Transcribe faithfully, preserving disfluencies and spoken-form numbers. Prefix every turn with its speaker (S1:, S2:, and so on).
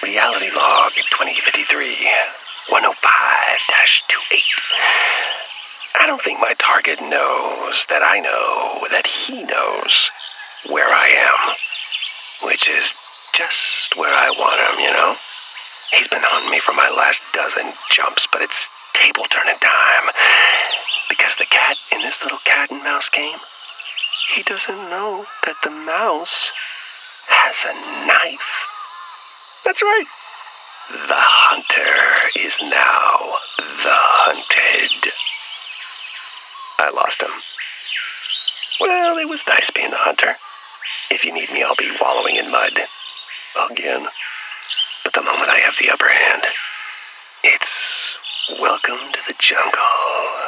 S1: Reality log twenty fifty-three, one oh five dash twenty-eight. I don't think my target knows that I know that he knows where I am, which is just where I want him, you know? He's been on me for my last dozen jumps, but it's table turning time. Because the cat in this little cat and mouse game, he doesn't know that the mouse has a knife. That's right. The hunter is now the hunted. I lost him. Well, it was nice being the hunter. If you need me, I'll be wallowing in mud. Again. But the moment I have the upper hand, it's welcome to the jungle.